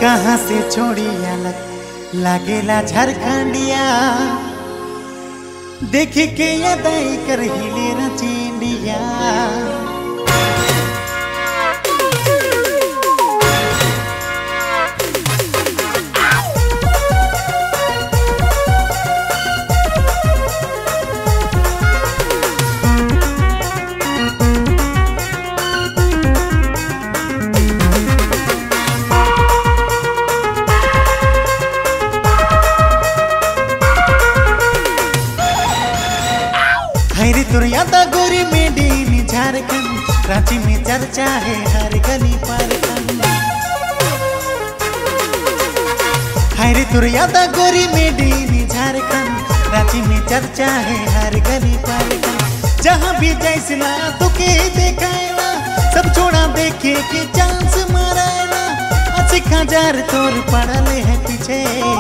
कहाँ से छोड़ी अलग लागेला झारखंडिया, देखे के यादाई कर हिले रचेंडिया। हैरी तुर यादा गोरी में डीनी झारखंड, रांची में चर्चा है हर गली पर। हैरी तुर यादा गोरी में डीनी झारखंड, रांची में चर्चा है हर गली पर। जहाँ भी जैसला तो के देखाएला, सब छोड़ा देखे के चांस माराएला। 80,000 तोर पड़ले है पीछे,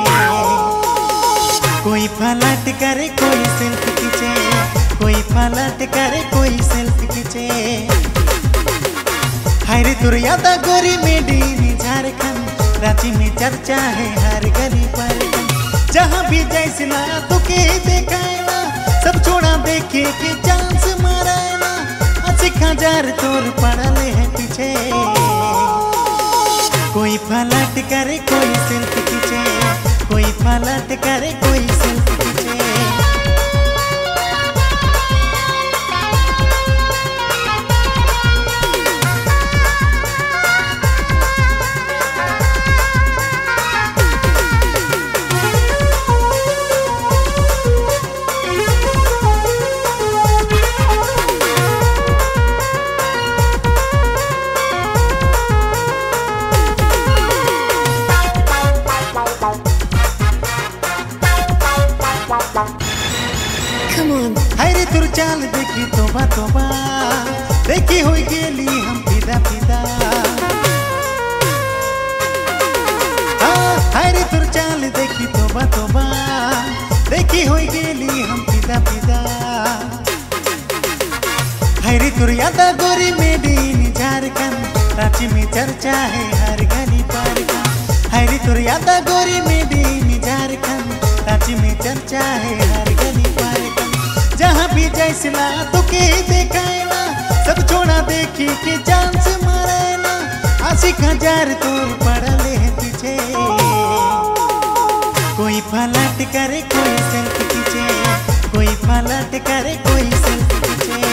कोई फलाट करे कोई सेल्फी खींचे, कोई फलाट करे कोई सेल्फी खींचे। हैरी तुर यादा गोरी में डीनी झारखंड, रांची में चर्चा है हर गली पर। जहाँ भी जैसला तो के देखाएला, सब छोड़ा देखे के चांस माराएला। 80,000 तोर पड़ले है पीछे, कोई फलाट करे कोई सेल्फी खींचे, कोई फलाट करे कोई सेल्फी खींचे। हैरी तुर चाल देखी तोबा तोबा, देखी हुई गेली हम फिदा फिदा। हैरी तुर चाल देखी तोबा तोबा, देखी हुई गेली हम फिदा फिदा। हैरी तुर यादा गोरी में डीनी झारखंड, रांची में चर्चा है हर गली पर। हैरी तुर यादा गोरी में डीनी झारखंड, रांची में चर्चा है हर गली पर। जहाँ भी जैसला तो के देखाएला, सब छोड़ा देखी के चांस माराएला। 80,000 तोर पड़ले है पीछे, कोई फलाट करे कोई सेल्फी खींचे, कोई फलाट करे कोई सेल्फी खींचे।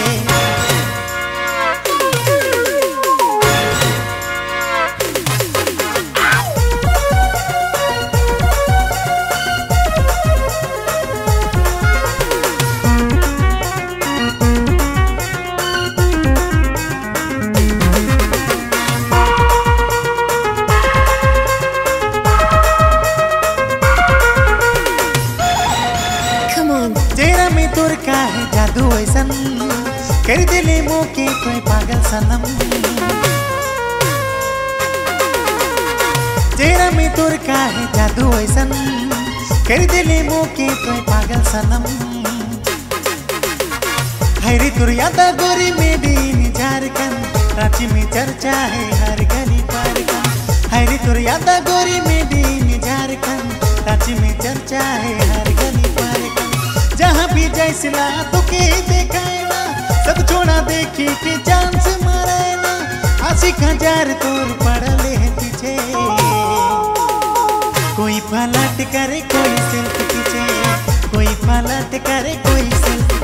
चेहरा में तोर का है जादू ऐसन, कर दिले मोके कोई पागल सनम। चेहरा में तोर का है जादू ऐसन, कर दिले मोके कोई पागल सनम। हैरी तुर यादा गोरी में डीनी झारखंड, रांची में चर्चा है हर गली पर। हैरी तुर यादा गोरी में डीनी झारखंड, रांची में चर्चा है हर गली पर। जहाँ भी जैसला तो के देखाएला, सब छोड़ा देखे के चांस माराएला। 80,000 तोर पड़ले है पीछे, कोई फलाट करे कोई सेल्फी खींचे, कोई फलाट करे कोई सेल्फी।